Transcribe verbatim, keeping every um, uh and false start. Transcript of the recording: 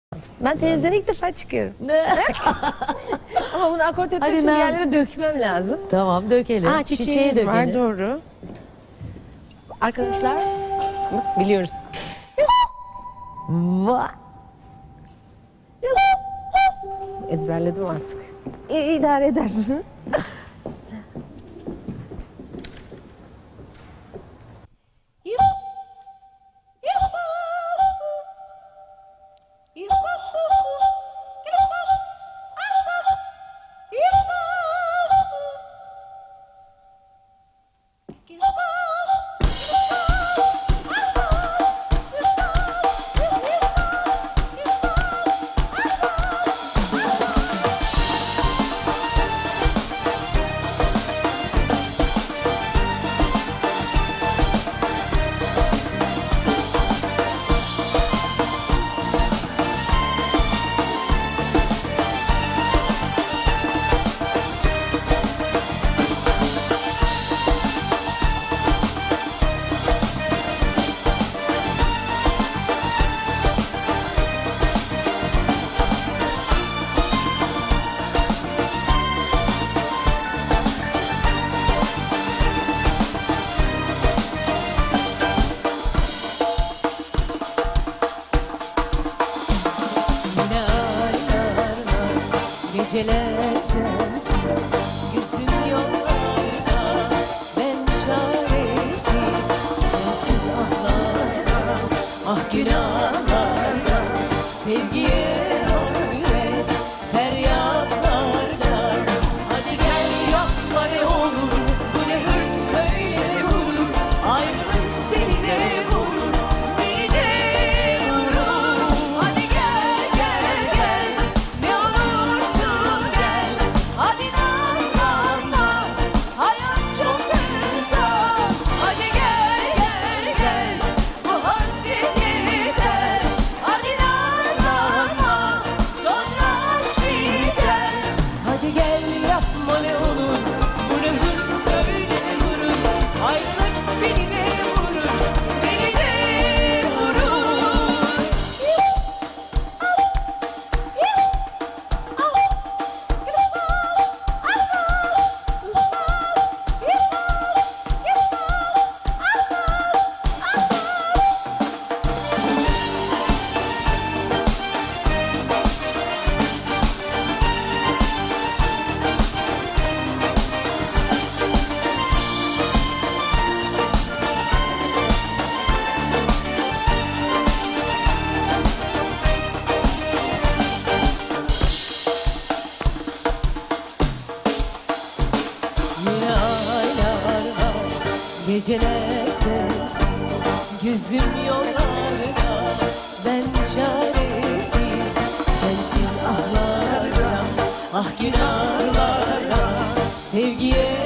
Ben televizyona ilk defa çıkıyorum. Ama bunu akort etmek Hadi için ben- bir yerlere dökmem lazım. Tamam dökelim. Aa, çiçeğimiz Çiçeği var, dökelim. doğru. Arkadaşlar, bak, biliyoruz. Va Ezberledim artık. İ idare eder. Geceler sensiz, gözüm yollarda, ben çaresiz, sensiz ahlarda, ah günahlarda, sevgiye hasret, feryatlarda. Hadi gel yapma ne olur, bu ne hırs söyle vurur, ayrılık seni de vurur, beni de vurur. Hadi gel gel gel, ne olursun gel, hadi nazlanma, hayat çok kısa. Hadi gel gel gel, bu hasret yeter, hadi nazlanma, sonra aşk biter. Hadi gel yapma ne olur, bu ne hırs söyle vurur, ayrılık seni de vurur, beni de vurur. Yine aylar var, geceler sensiz, gözüm yollarda, ben çaresiz, sensiz ahlarda, ah günahlarda, sevgiye